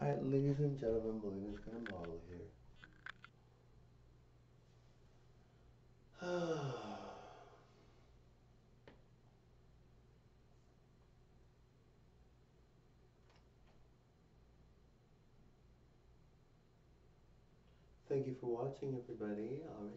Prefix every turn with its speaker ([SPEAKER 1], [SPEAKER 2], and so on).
[SPEAKER 1] Alright, ladies and gentlemen, Melina's gonna model here. Thank you for watching, everybody. Alright.